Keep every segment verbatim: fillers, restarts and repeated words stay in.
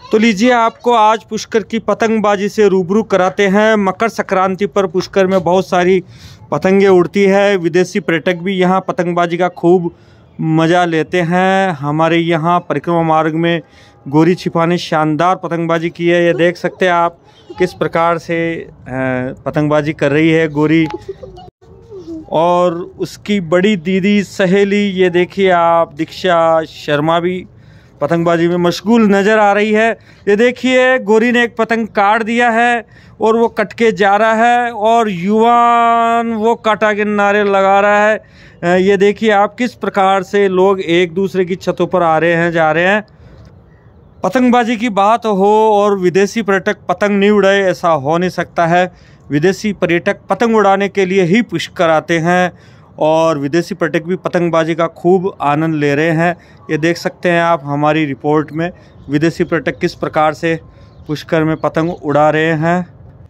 तो लीजिए आपको आज पुष्कर की पतंगबाजी से रूबरू कराते हैं। मकर संक्रांति पर पुष्कर में बहुत सारी पतंगें उड़ती है। विदेशी पर्यटक भी यहाँ पतंगबाजी का खूब मज़ा लेते हैं। हमारे यहाँ परिक्रमा मार्ग में गोरी छिपाने शानदार पतंगबाजी की है। ये देख सकते हैं आप किस प्रकार से पतंगबाजी कर रही है गोरी, और उसकी बड़ी दीदी सहेली ये देखिए आप दीक्षा शर्मा भी पतंगबाजी में मशगूल नज़र आ रही है। ये देखिए गोरी ने एक पतंग काट दिया है और वो कट के जा रहा है, और युवान वो काटा के नारे लगा रहा है। ये देखिए आप किस प्रकार से लोग एक दूसरे की छतों पर आ रहे हैं, जा रहे हैं। पतंगबाजी की बात हो और विदेशी पर्यटक पतंग नहीं उड़ाए, ऐसा हो नहीं सकता है। विदेशी पर्यटक पतंग उड़ाने के लिए ही पुष्कर आते हैं, और विदेशी पर्यटक भी पतंगबाजी का खूब आनंद ले रहे हैं। ये देख सकते हैं आप हमारी रिपोर्ट में विदेशी पर्यटक किस प्रकार से पुष्कर में पतंग उड़ा रहे हैं।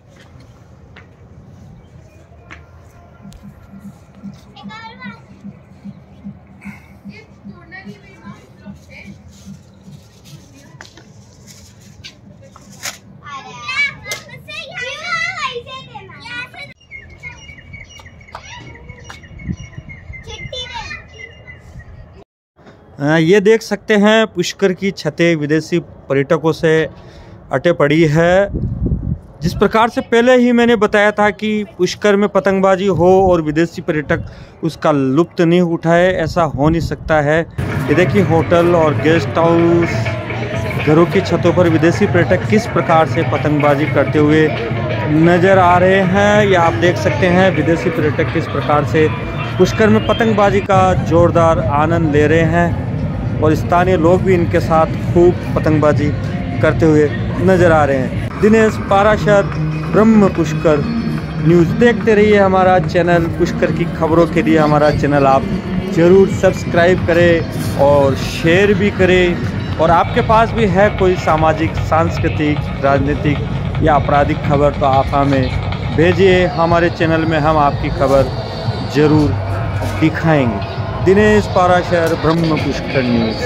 ये देख सकते हैं पुष्कर की छतें विदेशी पर्यटकों से अटे पड़ी है। जिस प्रकार से पहले ही मैंने बताया था कि पुष्कर में पतंगबाजी हो और विदेशी पर्यटक उसका लुत्फ़ नहीं उठाए, ऐसा हो नहीं सकता है। ये देखिए होटल और गेस्ट हाउस घरों की छतों पर विदेशी पर्यटक किस प्रकार से पतंगबाजी करते हुए नज़र आ रहे हैं। या आप देख सकते हैं विदेशी पर्यटक किस प्रकार से पुष्कर में पतंगबाजी का जोरदार आनंद ले रहे हैं, और स्थानीय लोग भी इनके साथ खूब पतंगबाजी करते हुए नज़र आ रहे हैं। दिनेश पाराशर, ब्रह्म पुष्कर न्यूज़ देखते रहिए हमारा चैनल। पुष्कर की खबरों के लिए हमारा चैनल आप ज़रूर सब्सक्राइब करें और शेयर भी करें। और आपके पास भी है कोई सामाजिक, सांस्कृतिक, राजनीतिक या आपराधिक खबर तो आप हमें भेजिए। हमारे चैनल में हम आपकी खबर ज़रूर दिखाएंगे। Dinesh Parashar, Brahma Pushkar news.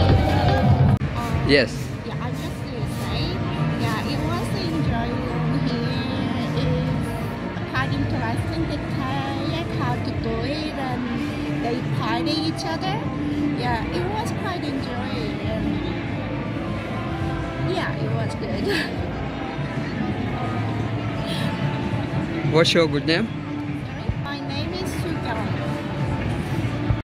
Yes. Yeah, I just to say, yeah, it was enjoyable here. It's quite interesting to kayak, how to do it, and they party each other. Yeah, it was quite enjoyable. And yeah, it was good. What's your good name?